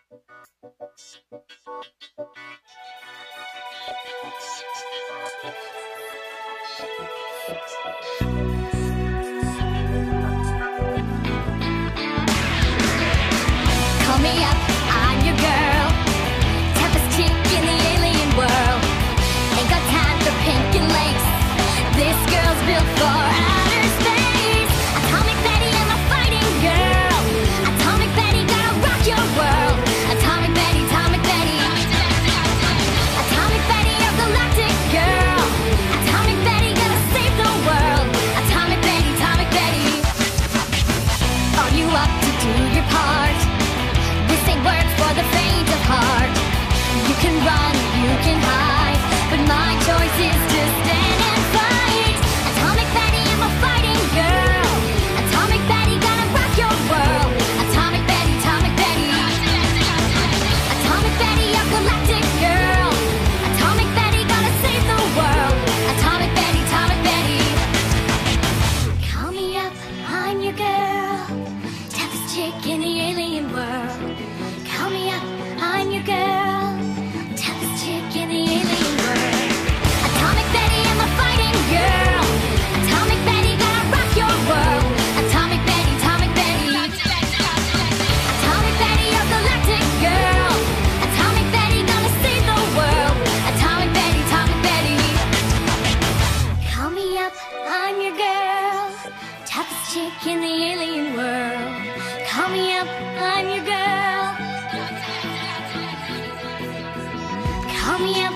Call me up, I'm your girl. Toughest chick in the alien world. Ain't got time for pink and lace. This girl's built for outer space. Atomic Betty, I'm a fighting girl. Atomic Betty, gonna rock your world. Atomic Betty, Atomic Betty. Atomic Betty, your galactic girl. Atomic Betty, gonna save the world. Atomic Betty, Atomic Betty. Are you up to do your part? This ain't work for the faint of heart. You can run, you can hide, but my choice is to stand and fight. Atomic Betty, I'm a fighting girl. Atomic Betty, gonna rock your world. Atomic Betty, Atomic Betty. Atomic Betty, your galactic girl. Atomic Betty, gonna save the world. Atomic Betty, Atomic Betty. Call me up, I'm your girl. Toughest chick in the alien world. Call me up, I'm your girl. Toughest chick in the alien world. Atomic Betty, I'm a fighting girl. Atomic Betty, gonna rock your world. Atomic Betty, Atomic Betty. Atomic Betty, your galactic girl. Atomic Betty, gonna save the world. Atomic Betty, Atomic Betty. Call me up, I'm your girl. Toughest chick in the alien world. Call me up, I'm your girl. Call me up.